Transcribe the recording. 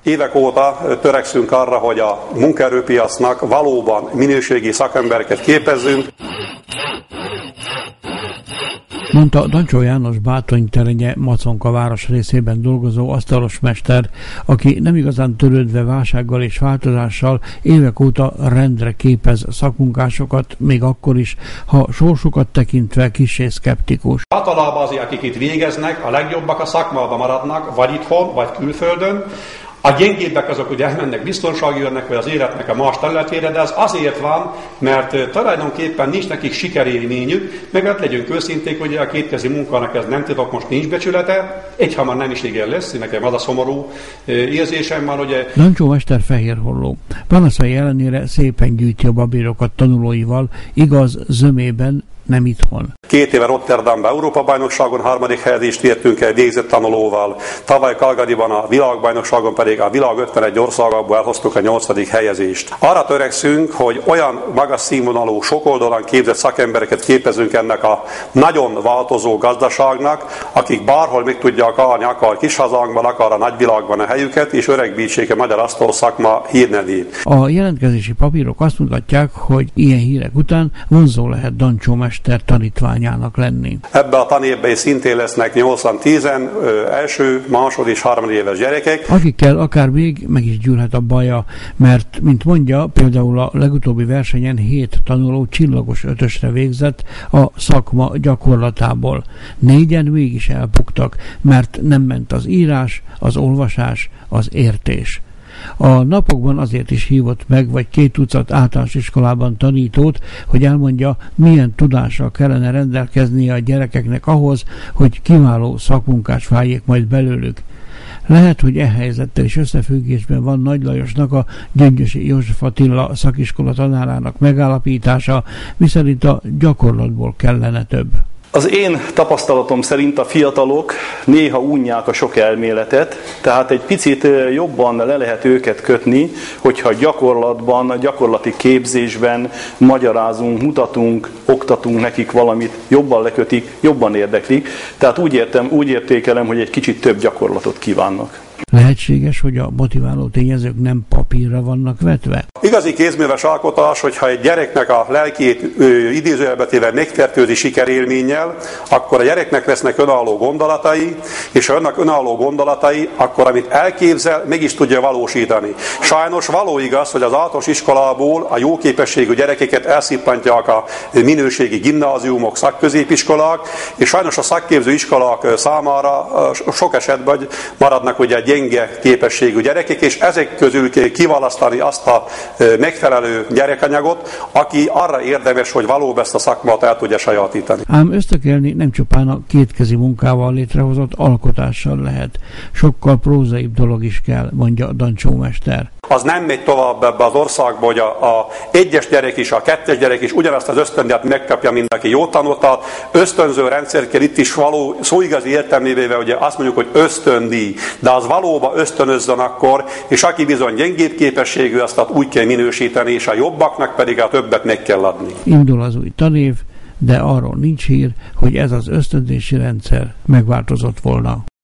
Évek óta törekszünk arra, hogy a munkaerőpiacnak valóban minőségi szakembereket képezzünk. Mondta Dancsó János Bátony-Terenye Maconka város részében dolgozó asztalosmester, aki nem igazán törődve válsággal és változással évek óta rendre képez szakmunkásokat, még akkor is, ha sorsukat tekintve kissé szkeptikus. Általában azért, akik itt végeznek, a legjobbak a szakmában maradnak, vagy itthon, vagy külföldön. A gyengébbek azok ugye elmennek biztonsági őrnek, vagy az életnek a más területére, de az azért van, mert tulajdonképpen nincs nekik sikerélményük, meg hát legyünk őszinték, hogy a kétkezi munkának ez nem tudok, most nincs becsülete, egyhamar nem is igen lesz, nekem az a szomorú érzésem van, ugye. Dancsó mester Fehérholló. Panaszai ellenére szépen gyűjti a babírokat tanulóival, igaz, zömében, nem itthon. 2 éve Rotterdamban Európa-bajnokságon 3. helyezést értünk el végzett tanulóval. Tavaly Calgaryban a világbajnokságon pedig a világ 51 országából elhoztuk a 8. helyezést. Arra törekszünk, hogy olyan magas színvonalú, sokoldalon képzett szakembereket képezünk ennek a nagyon változó gazdaságnak, akik bárhol meg tudják állni, akár kis hazánkban, akár a nagyvilágban a helyüket, és öregbítsék a magyar asztalszakma hírnevét. A jelentkezési papírok azt mutatják, hogy ilyen hírek után vonzó lehet Dancsó mester tanítványának lenni. Ebben a tanévben is szintén lesznek 8-10 első, másod és harmad éves gyerekek. Akikkel akár még meg is gyűlhet a baja, mert, mint mondja, például a legutóbbi versenyen 7 tanuló csillagos 5-ösre végzett a szakma gyakorlatából. 4-en mégis elbuktak, mert nem ment az írás, az olvasás, az értés. A napokban azért is hívott meg, vagy 2 tucat általános iskolában tanítót, hogy elmondja, milyen tudással kellene rendelkeznie a gyerekeknek ahhoz, hogy kiváló szakmunkás váljék majd belőlük. Lehet, hogy helyzettel is összefüggésben van Nagy Lajosnak, a Gyöngyösi József Attila szakiskola tanárának megállapítása, miszerint a gyakorlatból kellene több. Az én tapasztalatom szerint a fiatalok néha unják a sok elméletet, tehát egy picit jobban le lehet őket kötni, hogyha gyakorlatban, gyakorlati képzésben magyarázunk, mutatunk, oktatunk nekik valamit, jobban lekötik, jobban érdeklik. Tehát úgy értékelem, hogy egy kicsit több gyakorlatot kívánnak. Lehetséges, hogy a motiváló tényezők nem papírra vannak vetve? Igazi kézműves alkotás, hogyha egy gyereknek a lelkét idézőjelbetével megfertőzi sikerélménnyel, akkor a gyereknek lesznek önálló gondolatai, és ha önnek önálló gondolatai, akkor amit elképzel, meg is tudja valósítani. Sajnos való igaz, hogy az általános iskolából a jó képességű gyerekeket elszippantják a minőségi gimnáziumok, szakközépiskolák, és sajnos a szakképző iskolák számára sok esetben maradnak ugye gyenge képességű gyerekek, és ezek közül kiválasztani azt a megfelelő gyerekanyagot, aki arra érdemes, hogy valóban ezt a szakmát el tudja sajátítani. Ám ösztökélni nem csupán a kétkezi munkával létrehozott alkotással lehet. Sokkal prózaibb dolog is kell, mondja Dancsó mester. Az nem megy tovább ebbe az országba, hogy a 1-es gyerek is, a 2-es gyerek is ugyanazt az ösztöndíjat megkapja, mint aki jót tanult. Ösztönző rendszer kell itt is való, szó igazi értelmével, ugye azt mondjuk, hogy ösztöndíj, de az valóban ösztönözzön akkor, és aki bizony gyengébb képességű, azt úgy kell minősíteni, és a jobbaknak pedig a többet meg kell adni. Indul az új tanév, de arról nincs hír, hogy ez az ösztönzési rendszer megváltozott volna.